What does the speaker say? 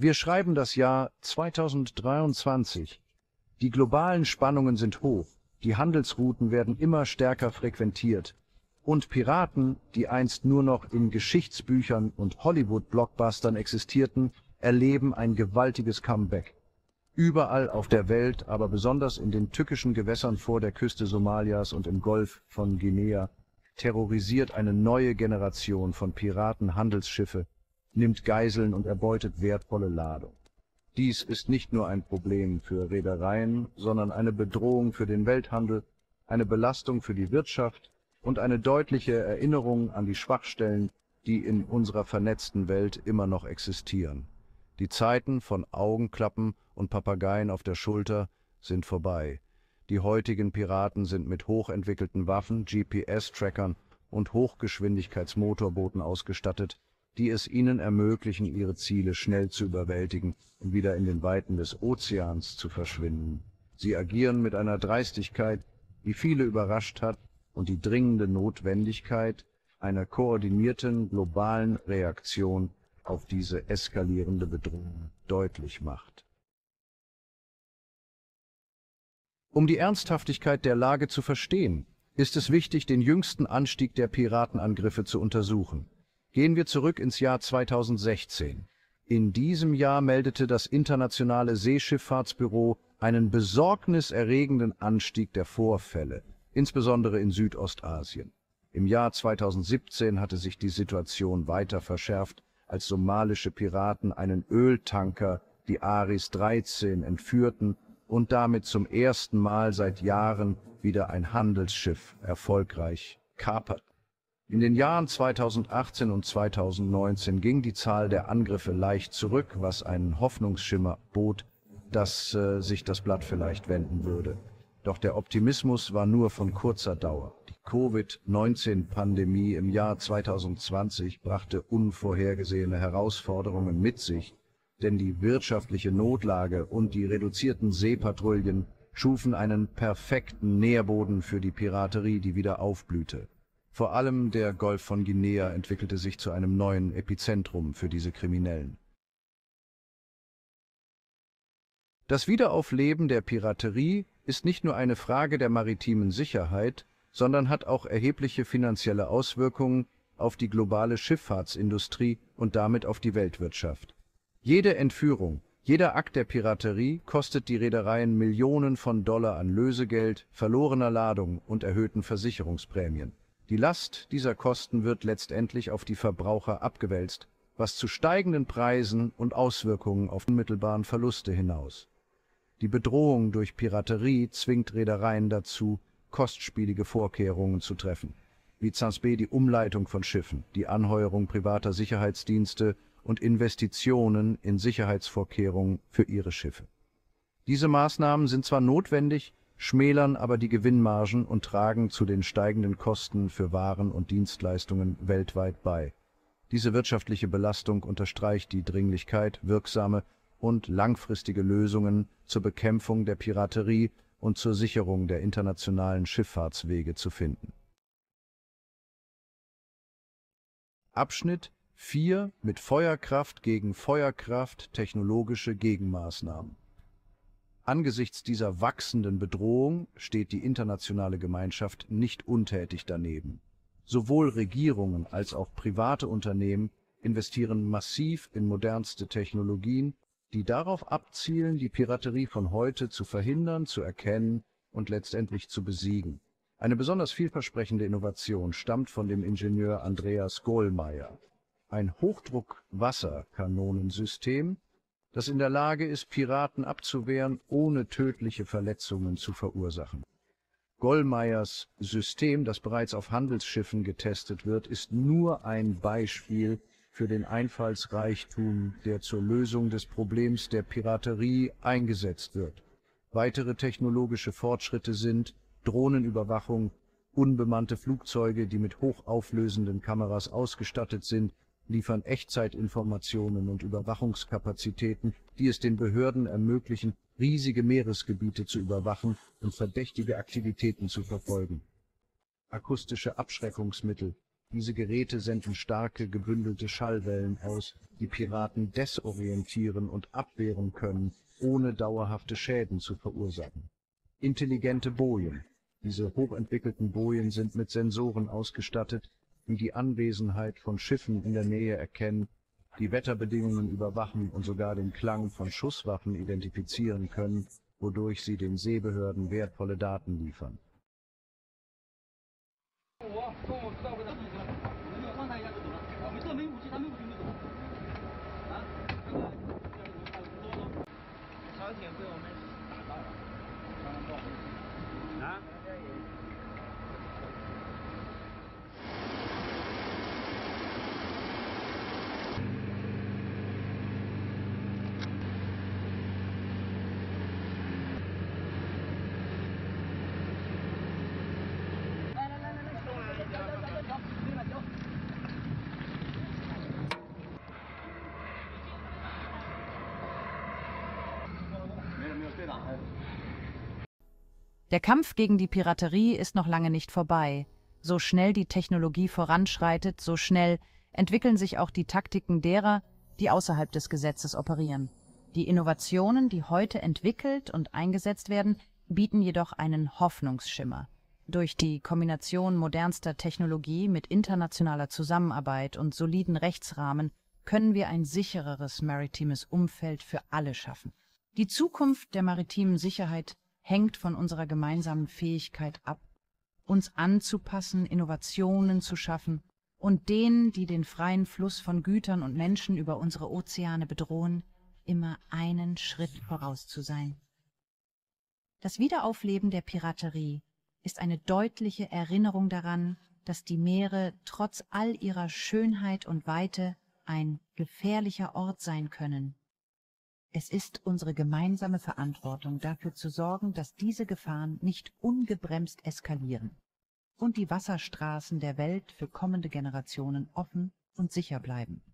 Wir schreiben das Jahr 2023. Die globalen Spannungen sind hoch, die Handelsrouten werden immer stärker frequentiert. Und Piraten, die einst nur noch in Geschichtsbüchern und Hollywood-Blockbustern existierten, erleben ein gewaltiges Comeback. Überall auf der Welt, aber besonders in den tückischen Gewässern vor der Küste Somalias und im Golf von Guinea, terrorisiert eine neue Generation von Piratenhandelsschiffe, nimmt Geiseln und erbeutet wertvolle Ladung. Dies ist nicht nur ein Problem für Reedereien, sondern eine Bedrohung für den Welthandel, eine Belastung für die Wirtschaft und eine deutliche Erinnerung an die Schwachstellen, die in unserer vernetzten Welt immer noch existieren. Die Zeiten von Augenklappen und Papageien auf der Schulter sind vorbei. Die heutigen Piraten sind mit hochentwickelten Waffen, GPS-Trackern und Hochgeschwindigkeitsmotorbooten ausgestattet, die es ihnen ermöglichen, ihre Ziele schnell zu überwältigen und wieder in den Weiten des Ozeans zu verschwinden. Sie agieren mit einer Dreistigkeit, die viele überrascht hat und die dringende Notwendigkeit einer koordinierten globalen Reaktion auf diese eskalierende Bedrohung deutlich macht. Um die Ernsthaftigkeit der Lage zu verstehen, ist es wichtig, den jüngsten Anstieg der Piratenangriffe zu untersuchen. Gehen wir zurück ins Jahr 2016. In diesem Jahr meldete das Internationale Seeschifffahrtsbüro einen besorgniserregenden Anstieg der Vorfälle, insbesondere in Südostasien. Im Jahr 2017 hatte sich die Situation weiter verschärft, als somalische Piraten einen Öltanker, die Aris 13, entführten und damit zum ersten Mal seit Jahren wieder ein Handelsschiff erfolgreich kaperten. In den Jahren 2018 und 2019 ging die Zahl der Angriffe leicht zurück, was einen Hoffnungsschimmer bot, dass sich das Blatt vielleicht wenden würde. Doch der Optimismus war nur von kurzer Dauer. Die Covid-19-Pandemie im Jahr 2020 brachte unvorhergesehene Herausforderungen mit sich, denn die wirtschaftliche Notlage und die reduzierten Seepatrouillen schufen einen perfekten Nährboden für die Piraterie, die wieder aufblühte. Vor allem der Golf von Guinea entwickelte sich zu einem neuen Epizentrum für diese Kriminellen. Das Wiederaufleben der Piraterie ist nicht nur eine Frage der maritimen Sicherheit, sondern hat auch erhebliche finanzielle Auswirkungen auf die globale Schifffahrtsindustrie und damit auf die Weltwirtschaft. Jede Entführung, jeder Akt der Piraterie kostet die Reedereien Millionen von Dollar an Lösegeld, verlorener Ladung und erhöhten Versicherungsprämien. Die Last dieser Kosten wird letztendlich auf die Verbraucher abgewälzt, was zu steigenden Preisen und Auswirkungen auf unmittelbaren Verluste hinaus. Die Bedrohung durch Piraterie zwingt Reedereien dazu, kostspielige Vorkehrungen zu treffen, wie zum Beispiel die Umleitung von Schiffen, die Anheuerung privater Sicherheitsdienste und Investitionen in Sicherheitsvorkehrungen für ihre Schiffe. Diese Maßnahmen sind zwar notwendig, schmälern aber die Gewinnmargen und tragen zu den steigenden Kosten für Waren und Dienstleistungen weltweit bei. Diese wirtschaftliche Belastung unterstreicht die Dringlichkeit, wirksame und langfristige Lösungen zur Bekämpfung der Piraterie und zur Sicherung der internationalen Schifffahrtswege zu finden. Abschnitt 4: Mit Feuerkraft gegen Feuerkraft technologische Gegenmaßnahmen. Angesichts dieser wachsenden Bedrohung steht die internationale Gemeinschaft nicht untätig daneben. Sowohl Regierungen als auch private Unternehmen investieren massiv in modernste Technologien, die darauf abzielen, die Piraterie von heute zu verhindern, zu erkennen und letztendlich zu besiegen. Eine besonders vielversprechende Innovation stammt von dem Ingenieur Andreas Gohlmeier. Ein Hochdruckwasserkanonensystem, das in der Lage ist, Piraten abzuwehren, ohne tödliche Verletzungen zu verursachen. Gohlmeiers System, das bereits auf Handelsschiffen getestet wird, ist nur ein Beispiel für den Einfallsreichtum, der zur Lösung des Problems der Piraterie eingesetzt wird. Weitere technologische Fortschritte sind Drohnenüberwachung, unbemannte Flugzeuge, die mit hochauflösenden Kameras ausgestattet sind, liefern Echtzeitinformationen und Überwachungskapazitäten, die es den Behörden ermöglichen, riesige Meeresgebiete zu überwachen und verdächtige Aktivitäten zu verfolgen. Akustische Abschreckungsmittel, Diese Geräte senden starke, gebündelte Schallwellen aus, die Piraten desorientieren und abwehren können, ohne dauerhafte Schäden zu verursachen. Intelligente Bojen. Diese hochentwickelten Bojen sind mit Sensoren ausgestattet, die die Anwesenheit von Schiffen in der Nähe erkennen, die Wetterbedingungen überwachen und sogar den Klang von Schusswaffen identifizieren können, wodurch sie den Seebehörden wertvolle Daten liefern. Der Kampf gegen die Piraterie ist noch lange nicht vorbei. So schnell die Technologie voranschreitet, so schnell entwickeln sich auch die Taktiken derer, die außerhalb des Gesetzes operieren. Die Innovationen, die heute entwickelt und eingesetzt werden, bieten jedoch einen Hoffnungsschimmer. Durch die Kombination modernster Technologie mit internationaler Zusammenarbeit und soliden Rechtsrahmen können wir ein sichereres maritimes Umfeld für alle schaffen. Die Zukunft der maritimen Sicherheit hängt von unserer gemeinsamen Fähigkeit ab, uns anzupassen, Innovationen zu schaffen und denen, die den freien Fluss von Gütern und Menschen über unsere Ozeane bedrohen, immer einen Schritt voraus zu sein. Das Wiederaufleben der Piraterie ist eine deutliche Erinnerung daran, dass die Meere trotz all ihrer Schönheit und Weite ein gefährlicher Ort sein können. Es ist unsere gemeinsame Verantwortung, dafür zu sorgen, dass diese Gefahren nicht ungebremst eskalieren und die Wasserstraßen der Welt für kommende Generationen offen und sicher bleiben.